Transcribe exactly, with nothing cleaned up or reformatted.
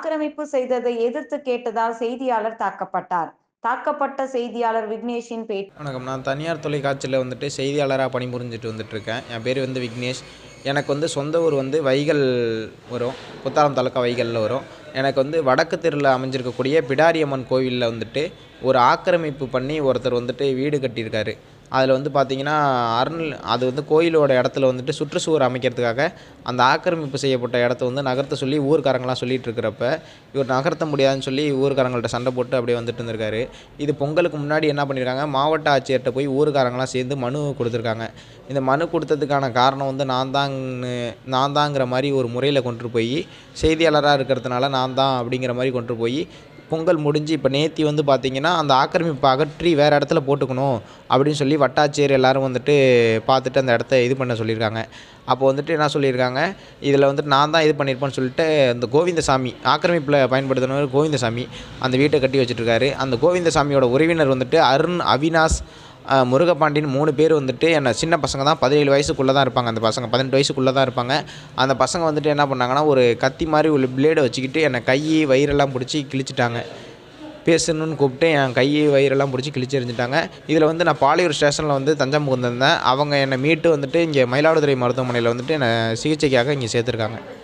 ஆக்கிரமிப்பு செய்ததை எதிர்த்து கேட்டதால் செய்தியாளர் தாக்கப்பட்டார். தாக்கப்பட்ட செய்தியாளர் விக்னேஷின் பேட்டி. வணக்கம். நான் தனியார் தொலைக்காட்சியில் வந்துட்டு செய்தியாளராக பணிபுரிஞ்சுட்டு வந்துட்டுருக்கேன். என் பேர் வந்து விக்னேஷ். எனக்கு வந்து சொந்த ஊர் வந்து வைகல் வரும். குத்தாலம் தாலுக்கா வைகல்ல வரும். எனக்கு வந்து வடக்கு தெருவில் அமைஞ்சிருக்கக்கூடிய பிடாரியம்மன் கோவிலில் வந்துட்டு ஒரு ஆக்கிரமிப்பு பண்ணி ஒருத்தர் வந்துட்டு வீடு கட்டியிருக்காரு. அதில் வந்து பார்த்திங்கன்னா அருள் அது வந்து கோயிலோட இடத்துல வந்துட்டு சுற்றுச்சுவர் அமைக்கிறதுக்காக அந்த ஆக்கிரமிப்பு செய்யப்பட்ட இடத்த வந்து நகர்த்த சொல்லி ஊர்க்காரங்களாம் சொல்லிகிட்டு இருக்கிறப்ப இவர் நகர்த்த முடியாதுன்னு சொல்லி ஊர்க்காரங்கள்ட்ட சண்டை போட்டு அப்படியே வந்துட்டு இருந்திருக்காரு. இது பொங்கலுக்கு முன்னாடி என்ன பண்ணியிருக்காங்க, மாவட்ட ஆட்சியர்கிட்ட போய் ஊர்க்காரங்களாம் சேர்ந்து மனு கொடுத்துருக்காங்க. இந்த மனு கொடுத்ததுக்கான காரணம் வந்து நான் தான்னு நான் தாங்கிற மாதிரி ஒரு முறையில் கொண்டு போய் செய்தியாளராக இருக்கிறதுனால நான் தான் அப்படிங்கிற மாதிரி கொண்டு போய் பொங்கல் முடிஞ்சு இப்போ நேற்று வந்து பார்த்திங்கன்னா அந்த ஆக்கிரமிப்பை அகற்றி வேறு இடத்துல போட்டுக்கணும் அப்படின்னு சொல்லி வட்டாட்சியர் எல்லோரும் வந்துட்டு பார்த்துட்டு அந்த இடத்த இது பண்ண சொல்லியிருக்காங்க. அப்போ வந்துட்டு என்ன சொல்லியிருக்காங்க, இதில் வந்துட்டு நான் தான் இது பண்ணியிருப்பேன்னு சொல்லிட்டு இந்த கோவிந்தசாமி ஆக்கிரமிப்பில் பயன்படுத்தினவர் கோவிந்தசாமி அந்த வீட்டை கட்டி வச்சுட்ருக்காரு. அந்த கோவிந்தசாமியோட உறவினர் வந்துட்டு அருண், அவினாஷ், முருகப்பாண்டின்னு மூணு பேர் வந்துட்டு என்ன சின்ன பசங்க தான், பதினேழு வயசுக்குள்ளே தான் இருப்பாங்க. அந்த பசங்க பதினெட்டு வயசுக்குள்ளே தான் இருப்பாங்க. அந்த பசங்க வந்துட்டு என்ன பண்ணாங்கன்னா, ஒரு கத்தி மாதிரி ஒரு பிளேடை வச்சுக்கிட்டு என்னை கை வயிறெல்லாம் பிடிச்சி கிழிச்சிட்டாங்க. பேசணுன்னு கூப்பிட்டு என் கை வயிறெல்லாம் பிடிச்சி கிழிச்சு எறிஞ்சிட்டாங்க. இதில் வந்து நான் பாலியூர் ஸ்டேஷனில் வந்து தஞ்சம் புகுந்திருந்தேன். அவங்க என்னை மீட்டு வந்துட்டு இங்கே மயிலாடுதுறை மருத்துவமனையில் வந்துட்டு என்னை சிகிச்சைக்காக இங்கே சேர்த்துருக்காங்க.